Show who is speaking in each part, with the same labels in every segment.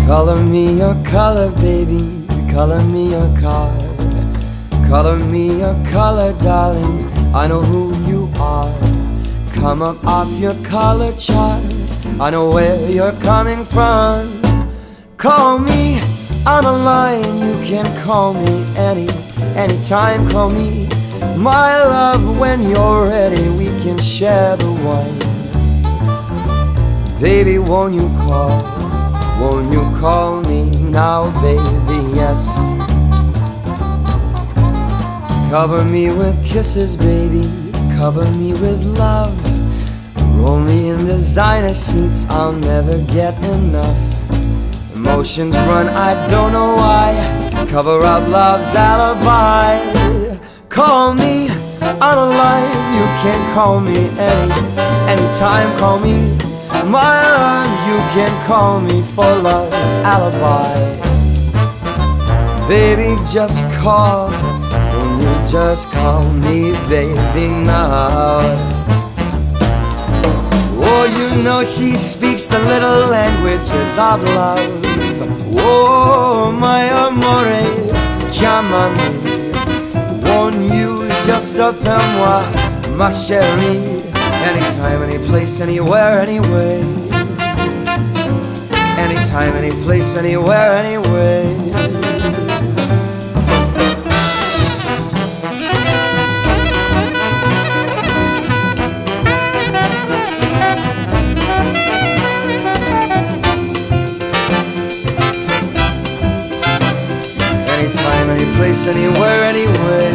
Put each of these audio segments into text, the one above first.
Speaker 1: Color me your color, baby, color me your car. Color me your color, darling, I know who you are. Come up off your color chart, I know where you're coming from. Call me on a line, you can call me anytime. Call me my love when you're ready, we can share the wine. Baby, won't you call me now, baby, yes. Cover me with kisses, baby, cover me with love. Roll me in designer sheets, I'll never get enough. Emotions run, I don't know why. Cover up love's alibi. Call me on a line, you can call me anytime. Call me my love, you can call me for love's alibi. Baby, just call, won't you just call me baby now? Oh, you know she speaks the little languages of love. Oh, my amore, chiamami. Won't you just appelle-moi, ma chérie? Anytime, any place, anywhere, anyway. Anytime, any place, anywhere, anyway. Anytime, any place, anywhere, anyway.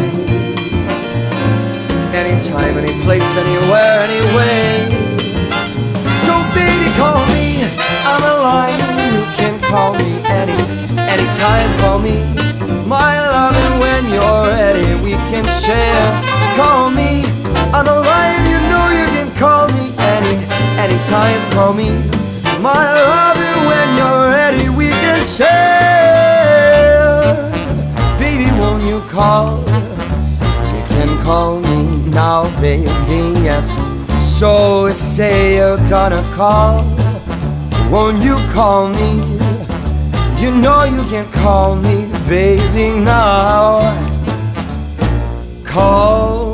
Speaker 1: Anytime, any place, anywhere, anyway. So baby, call me on the line, you can call me anytime. Call me my love, and when you're ready, we can share. Call me on the line, you know you can call me anytime. Call me my love, and when you're ready, we can share. Baby, won't you call? You can call me now, baby, yes. So say you're gonna call, won't you call me? You know you can call me, baby, now. Call